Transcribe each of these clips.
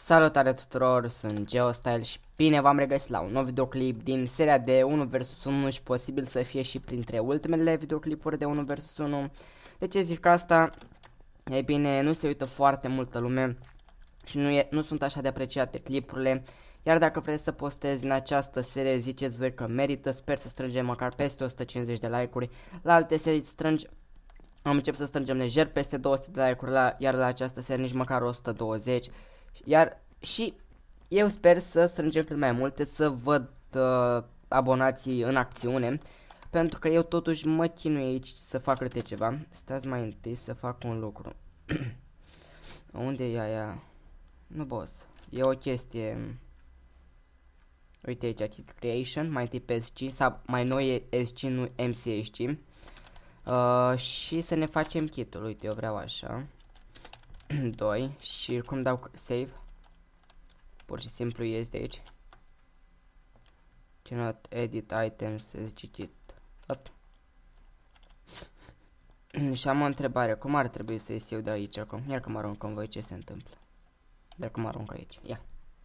Salutare tuturor, sunt GeoStyle și bine v-am regăsit la un nou videoclip din seria de 1 vs 1 și posibil să fie și printre ultimele videoclipuri de 1 vs 1. De ce zic asta? Ei bine, nu se uită foarte multă lume și nu sunt așa de apreciate clipurile. Iar dacă vreți să postezi în această serie, ziceți voi că merită, sper să strângem măcar peste 150 de like-uri. La alte serii am început să strângem lejer peste 200 de like-uri, iar la această serie nici măcar 120. Iar și eu sper să strângem cât mai multe, să văd abonații în acțiune, pentru că eu totuși mă chinui aici să fac câte ceva. Stați mai întâi să fac un lucru. Unde e aia? Nu, boss. E o chestie. Uite aici, Kit Creation, mai întâi PSG, sau mai noi e SG, nu MCSG. Și să ne facem kitul. Uite, eu vreau așa. 2. Și cum dau save? Pur și simplu ies de aici. Cannot edit items SG kit. Și am o întrebare. Cum ar trebui să ies eu de aici acum? Iar că mă arunc în voi, ce se întâmplă? Dar cum mă arunc aici? Ia.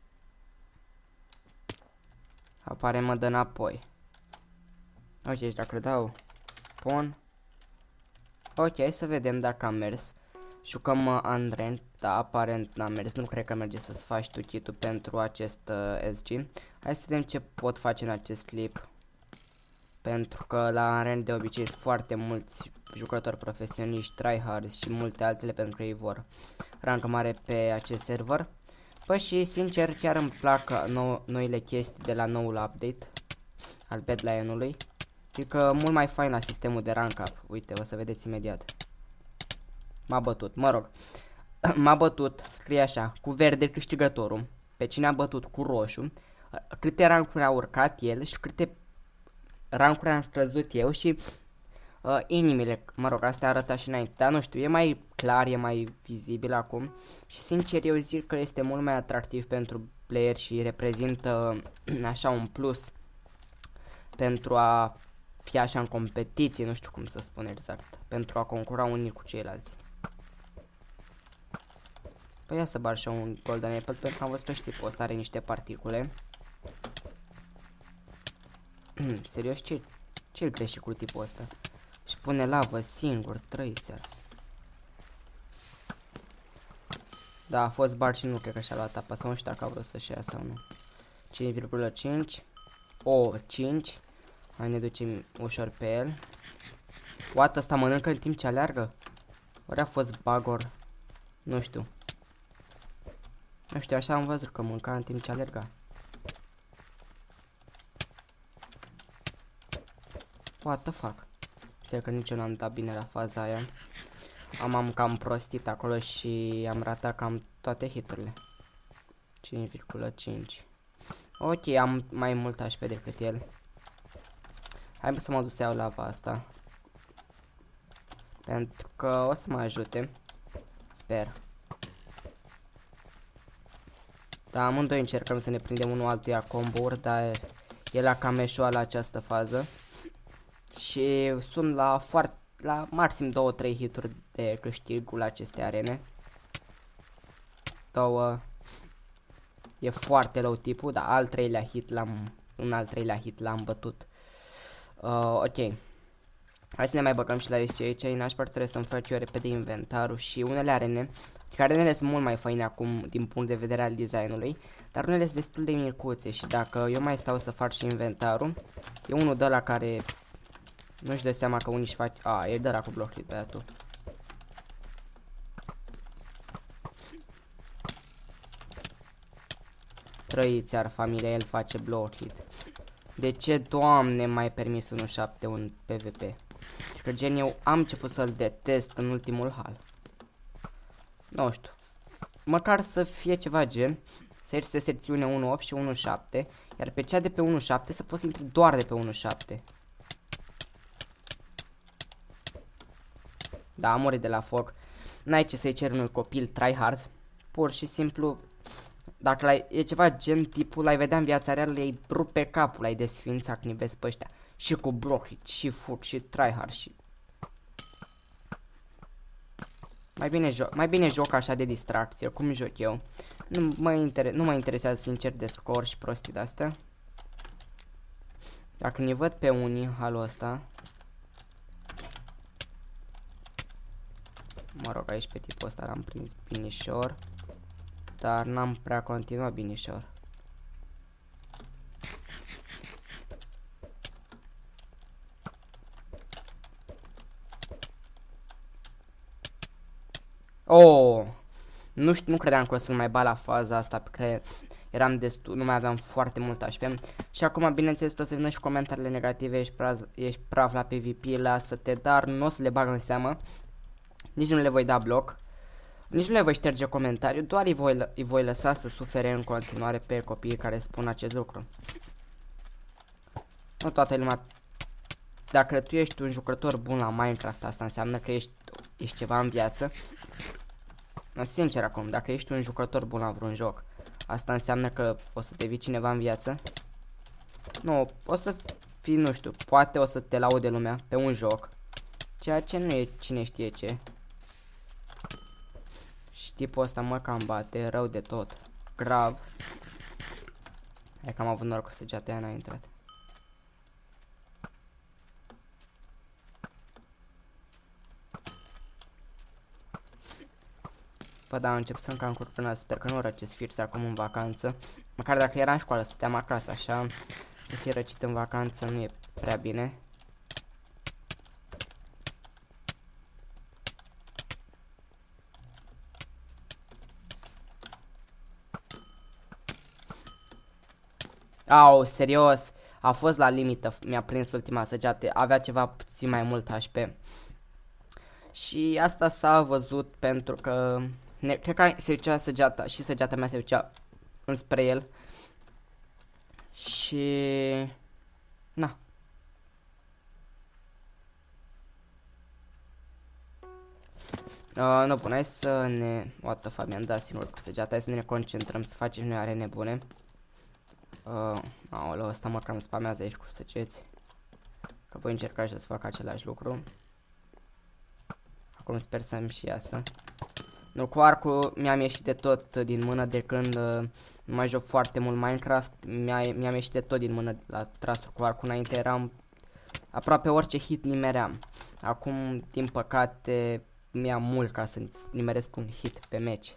Apare, mă dă înapoi. Ok, și dacă dau spawn. Ok, să vedem dacă am mers. Jucăm Unranked, da, aparent n-a mers, nu cred că merge să-ți faci tu kit-ul pentru acest SG. Hai să vedem ce pot face în acest clip. Pentru că la Unranked de obicei sunt foarte mulți jucători profesioniști, tryhards și multe altele, pentru că ei vor rancă mare pe acest server. Păi și sincer chiar îmi plac noile chestii de la noul update al Badlion-ului. Adică mult mai fain la sistemul de rank up. Uite, o să vedeți imediat. M-a bătut, mă rog. M-a bătut, scrie așa, cu verde câștigătorul. Pe cine a bătut cu roșu. Câte rancuri a urcat el și câte rancuri am scăzut eu și inimile, mă rog, astea arăta și înainte. Dar nu știu, e mai clar, e mai vizibil acum. Și sincer eu zic că este mult mai atractiv pentru player și reprezintă așa un plus pentru a fi așa în competiție, nu știu cum să spun exact, pentru a concura unii cu ceilalți. Păi ia să bar și un golden apple, pentru că am văzut că tipul ăsta are niște particule. Serios, ce-l crește cu tipul ăsta? Și pune lavă singur, trăițer. Da, a fost bar și nu cred că și-a luat apa, sau nu știu dacă a vrut să-și ia sau nu. 5,5. O, 5. Hai ne ducem ușor pe el. What, ăsta mănâncă în timp ce aleargă? Ori a fost bagor? Nu știu. Nu știu, așa am văzut că mânca în timp ce alerga. What the fuck? Știu că nici eu n-am dat bine la faza aia. Am cam prostit acolo și am ratat cam toate hiturile. 5,5. Ok, am mai mult HP decât el. Hai să mă duc să iau lava asta. Pentru că o să mă ajute. Sper. Da, amândoi încercăm să ne prindem unul altuia combo-uri, dar el a cam eșuat la această fază. Și sunt la maxim 2-3 hituri de câștigul acestei arene. 2. E foarte low tipul, dar în al treilea hit l-am bătut. Ok. Hai să ne mai băgăm și la aici în așpăr trebuie să-mi fac eu repede inventarul și unele arene. Arenele sunt mult mai faine acum din punct de vedere al designului, dar unele sunt destul de micuțe și dacă eu mai stau să fac și inventarul, e unul de la care nu-și dă seama că unii își fac... e de la cu block hit, băiatul. Trăiți ar familia, el face block hit. De ce, Doamne, m-ai permis 1.7 un PvP? Că gen eu am început să-l detest în ultimul hal. Nu știu. Măcar să fie ceva gen. Să ieși secțiune 1.8 și 1.7. Iar pe cea de pe 1.7 să poți să intri doar de pe 1.7. Da, am murit de la foc. N-ai ce să-i ceri unui copil tryhard. Pur și simplu, dacă e ceva gen tipul, l-ai vedea în viața reală, le-ai rupe capul, l-ai desfința când îi vezi pe ăștia. Și cu block hit, și foot, și tryhard, și... Mai bine joc așa de distracție, cum joc eu. Nu mă interesează sincer de scor și prostii de-astea. Dacă ne văd pe unii halul ăsta. Mă rog, aici pe tipul ăsta l-am prins binișor. Dar n-am prea continuat binișor. Oh! Nu știu, nu credeam că o să mai bat la faza asta, pe care eram destul, nu mai aveam foarte mult HP. Și acum, bineînțeles, o să vină și comentariile negative, ești praf la PvP, lasă-te, dar nu o să le bag în seamă. Nici nu le voi da bloc. Nici nu le voi șterge comentariu, doar îi voi lăsa să sufere în continuare pe copiii care spun acest lucru. Nu toată lumea. Dacă tu ești un jucător bun la Minecraft, asta înseamnă că ești ceva în viață. No, sincer acum, dacă ești un jucător bun la vreun joc, asta înseamnă că o să devii cineva în viață. Nu, o să fii, nu știu, poate o să te laude lumea pe un joc, ceea ce nu e cine știe ce. Și tipul ăsta mă cam bate, rău de tot, grav. Hai că am avut noroc că săgeata aia n-a intrat. Bă, da, încep să-mi cam curpână, sper că nu răcesc fix acum în vacanță. Măcar dacă era în școală, stăteam acasă, așa, să fie răcit în vacanță nu e prea bine. Au, serios, a fost la limită, mi-a prins ultima săgeată, avea ceva puțin mai mult HP. Și asta s-a văzut pentru că cred că se ducea săgeata și săgeata mea se ducea înspre el. Și na. Nu, bun, hai să ne... What the fuck, mi-am dat singur cu săgeata, hai să ne concentrăm, să facem noi arene bune. Aoleu, ăsta mă cam spamează aici cu săgeți. Că voi încerca și să fac același lucru. Acum sper să-mi și iasă. Nu, cu arcul mi-am ieșit de tot din mână de când nu mai joc foarte mult Minecraft. Mi-am ieșit de tot din mână la trasul cu arcul. Înainte eram aproape orice hit nimeream. Acum, din păcate, mi-am mult ca să nimeresc un hit pe match.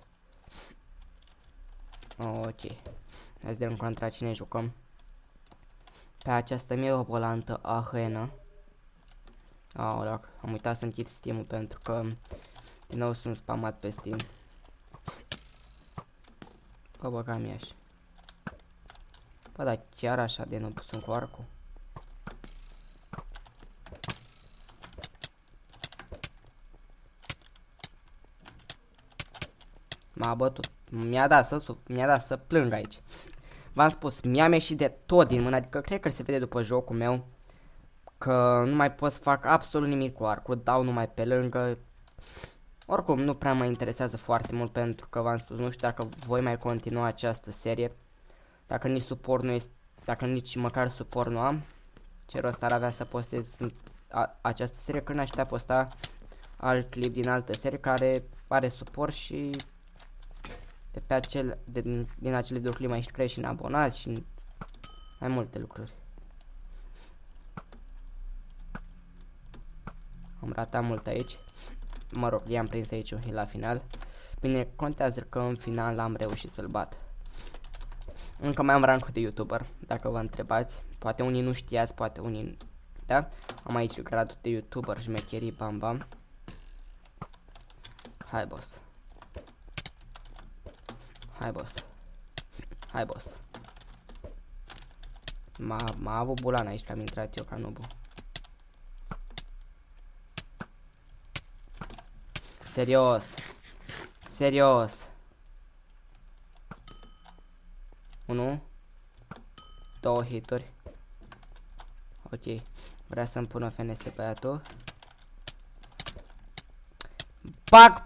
Ok. Hai să vedem contra cine jucăm. Pe această mirobolantă arenă. Aoleu, am uitat să închid Steam-ul pentru că din nou sunt spamat pe Steam. Bă, băgam iași. Bă, dar chiar așa de noob sunt cu arcul. M-a bătut. Mi-a dat să plâng aici. V-am spus, mi-am ieșit de tot din mână, adică cred că se vede după jocul meu că nu mai pot să fac absolut nimic cu arcul, dau numai pe lângă. Oricum, nu prea mă interesează foarte mult pentru că v-am spus, nu știu dacă voi mai continua această serie. Dacă nici suport nu este, dacă nici măcar suport nu am, ce rost ar avea să postez această serie când aș putea posta alt clip din altă serie care are suport și de pe din acele două clip mai crești și în abonați și mai multe lucruri. Am ratat mult aici. Mă rog, i-am prins aici un heal la final. Bine, contează că în final am reușit să-l bat. Încă mai am rankul de YouTuber, dacă vă întrebați. Poate unii nu știați, poate unii... Da? Am aici gradul de YouTuber, șmecherii, bam bam. Hai, boss. Hai, boss. Hai, boss. M-a avut bulan aici, că am intrat eu ca nubu. Serios. Serios. 1 2 hituri. Ok. Vrea să-mi pună FNS băiatul. Bag!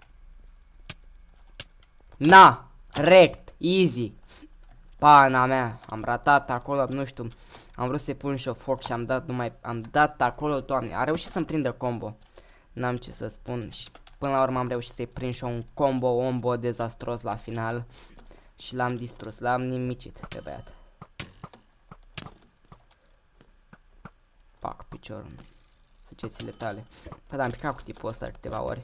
Na! Rect! Easy! Pana mea! Am ratat acolo, nu știu. Am vrut să-i pun și o foc și am dat numai... Am dat acolo, doamne. A reușit să-mi prindă combo. N-am ce să spun și Până la urmă am reușit să-i prind și un combo dezastros la final. Și l-am distrus, l-am nimicit pe băiat. Pac, piciorul. Săgețile tale. Păi da, am picat cu tipul ăsta de câteva ori.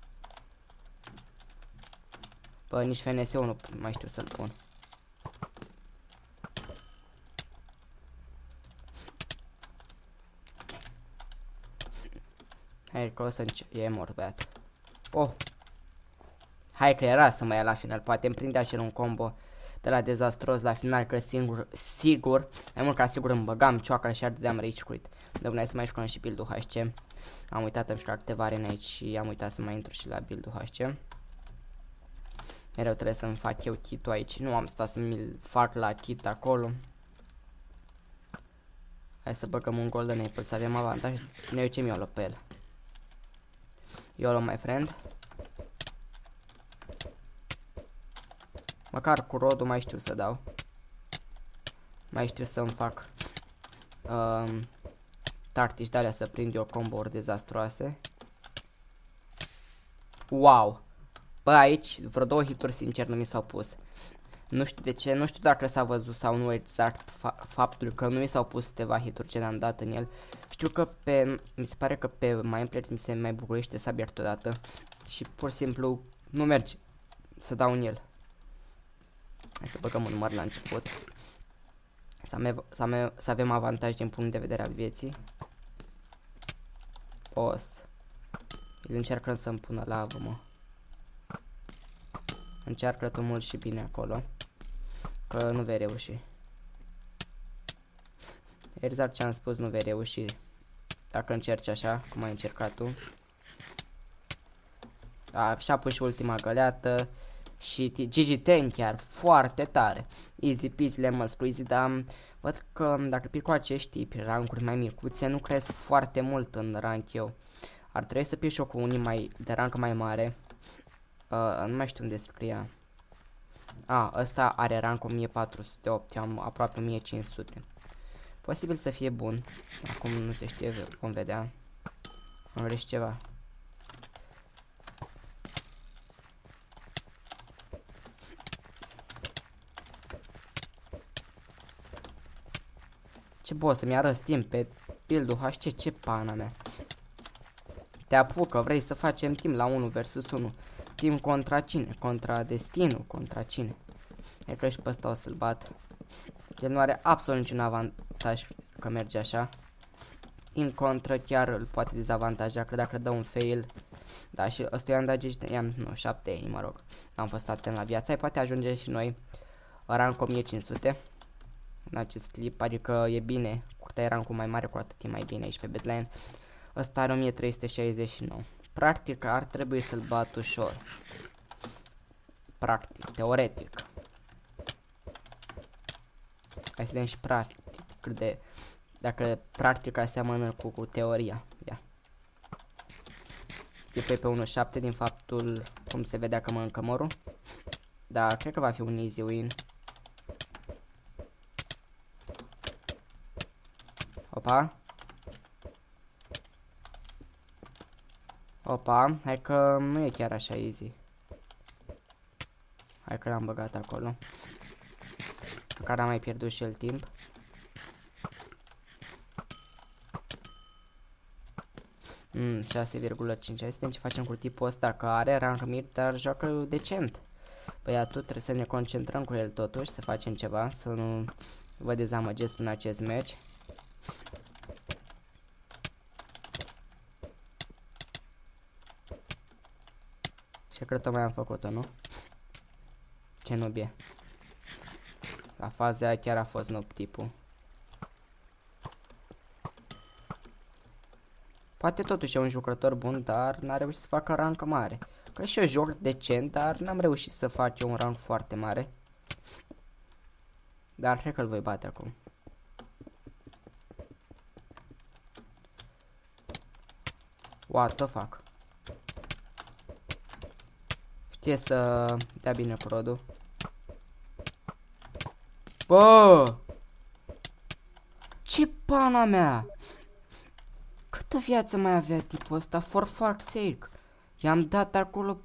Bă, nici FNS-ul nu mai știu să-l pun. Hai că o să e mort băiat. Oh! Hai că era să mă ia la final. Poate îmi prindea și el un combo de la dezastros la final, că sigur, mai mult ca sigur îmi băgam cioaca și ardeam rage quit. Dom'le, hai să mai jucăm și build-ul HC. Am uitat, am jucat câteva arene aici și am uitat să mai intru și la build-ul HC. Mereu trebuie să-mi fac eu kit-ul aici. Nu am stat să mi-l fac la kit acolo. Hai să băgăm un golden apple, să avem avantaj. Ne ducem YOLO pe el. YOLO, my friend. Măcar cu rodul mai știu să dau. Mai știu să-mi fac tactici de alea să prind eu combo-uri dezastroase. Wow! Bă, aici vreo 2 hituri sincer nu mi s-au pus. Nu știu de ce, nu știu dacă s-a văzut sau nu exact faptul că nu mi s-au pus câteva hituri ce le-am dat în el. Știu că mi se pare că pe Mineplayers mi se mai bugurește sabia totodată și pur și simplu nu merge să dau în el. Hai să băgăm un număr la început. Să avem avantaj din punct de vedere al vieții. Îl încercăm să-mi pună lavă, mă. Încearcă tu mult și bine acolo, că nu vei reuși. Exact ce am spus, nu vei reuși dacă încerci așa, cum ai încercat tu. Și-a pus și ultima găleată. Și GG Ten chiar, foarte tare. Easy peasy, lemon squeezy, dar văd că dacă pic cu acești tipi, rankuri mai micuțe, nu cresc foarte mult în rank eu. Ar trebui să pic și eu cu unii de rank mai mare. Nu mai știu unde scria. Ăsta are rank 1408, eu am aproape 1500. Posibil să fie bun. Acum nu se știe, vom vedea. Am greșit ceva. Ce boss, să-mi arăți timp pe build-ul HC, ce pana mea. Te apucă, vrei să facem timp la 1 vs 1. Timp contra cine? Contra destinul, contra cine? E că și pe ăsta o să-l bat. El nu are absolut niciun avantaj că merge așa. În contră chiar îl poate dezavantaja, că dacă dă un fail. Da, și ăsta i-am dat nu, 7 ani, mă rog. Am fost atent la viața, ai poate ajunge și noi rank 1500 în acest clip, adică e bine. Cu cât ai rank mai mare, cu atât e mai bine aici pe Bedline. Ăsta are 1369. Practic ar trebui să-l bat ușor. Practic, teoretic. Hai să vedem și practic dacă practica seamănă cu teoria. Ia. E pe 1.7 din faptul cum se vedea că mănâncă morul. Da, cred că va fi un easy win. Opa. Opa, hai că nu e chiar așa easy. Hai că l-am băgat acolo. Care am mai pierdut și el timp. Mm, 6,5. Hai să vedem ce facem cu tipul ăsta, că are rank mid, dar joacă decent. Băiatul, trebuie să ne concentrăm cu el totuși, să facem ceva, să nu vă dezamăgesc în acest match. Și cred că mai am făcut-o, nu? Ce nubie. La faza aia chiar a fost noob tipul. Poate totuși e un jucător bun, dar n-a reușit să facă rank mare. Că și eu joc decent, dar n-am reușit să fac eu un rank foarte mare. Dar cred că îl voi bate acum. What the fuck? Știe să dea bine cu rodul. Bă! Ce pana mea! Câtă viață mai avea tipul ăsta, for fuck's sake? I-am dat acolo.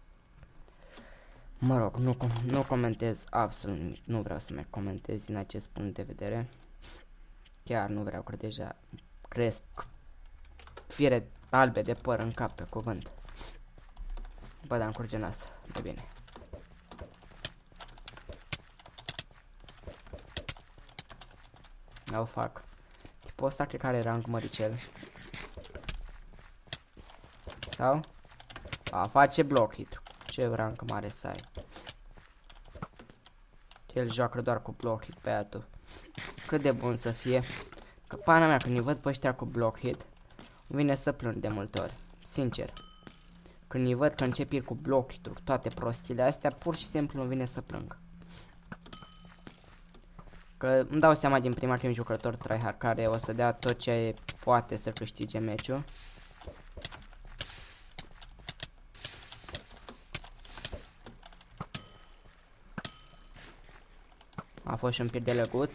Mă rog, nu comentez absolut nimic. Nu vreau să mai comentez din acest punct de vedere. Chiar nu vreau, că deja cresc fire albe de păr în cap, pe cuvânt. Bă, dar îmi curge nasul. De bine. O fac. Tipul ăsta cred că are rang măricel. Sau? A, face block hit. Ce rang mare să ai. El joacă doar cu block hit, băiatul. Cât de bun să fie. Că pana mea, când îi văd pe ăștia cu block hit, îmi vine să plâng de multe ori. Sincer. Când îi văd că încep cu block hit-uri, toate prostiile astea, pur și simplu îmi vine să plâng. Că îmi dau seama din prima că e un jucător tryhard care o să dea tot ce poate să câștige meciul. A fost și un pic de lăguț.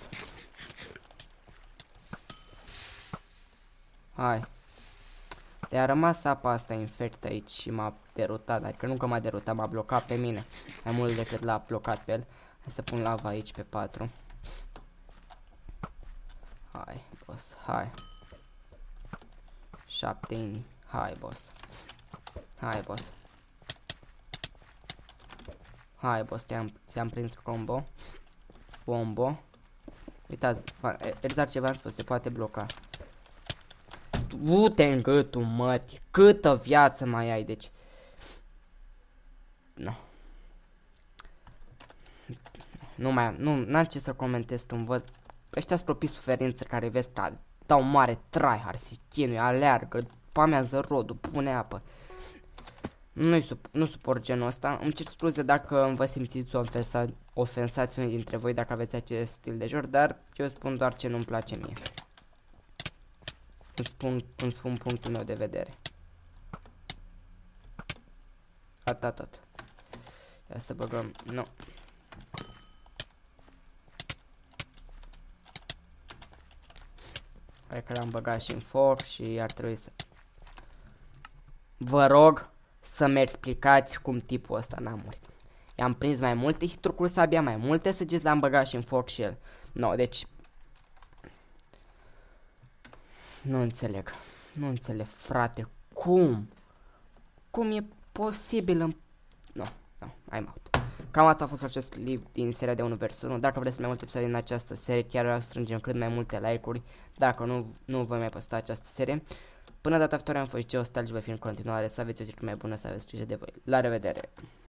Hai. Te-a rămas apa asta infect aici și m-a derutat. Adică nu că m-a derutat, m-a blocat pe mine. Mai mult decât l-a blocat pe el. Hai să pun lava aici pe 4. Hai, boss, hai. 7 inimi. Hai, boss. Hai, boss. Hai, boss, ți-am prins combo. Bombo. Uitați, exact ce v-am spus, se poate bloca. Du-te în gâtul, mătii. Câtă viață mai ai, deci. Nu. N-am ce să comentez când văd. Ăștia-s proprii suferință care vezi că dau mare tryhard, se chinuie, aleargă, pamează rodul, pune apă. Nu suport genul ăsta. Îmi cer scuze dacă vă simțiți ofensați unii dintre voi dacă aveți acest stil de joc, dar eu spun doar ce nu-mi place mie. Îmi spun punctul meu de vedere. Atât, tot. Ia să băgăm, nu. Hai că l-am băgat și în foc și ar trebui să... Vă rog să-mi explicați cum tipul ăsta n-a murit. I-am prins mai multe hituri cu sabia, mai multe săgeți, l-am băgat și în foc și el. No, deci... Nu înțeleg. Nu înțeleg, frate. Cum? Cum e posibil în... Nu, I'm out. Cam atât a fost acest clip din seria de 1 vs 1. Dacă vreți mai multe episoade din această serie, chiar strângem cât mai multe like-uri. Dacă nu voi mai posta această serie. Până data viitoare am fost Geostalgi, voi fi în continuare. Să aveți o zi mai bună, să aveți grijă de voi. La revedere!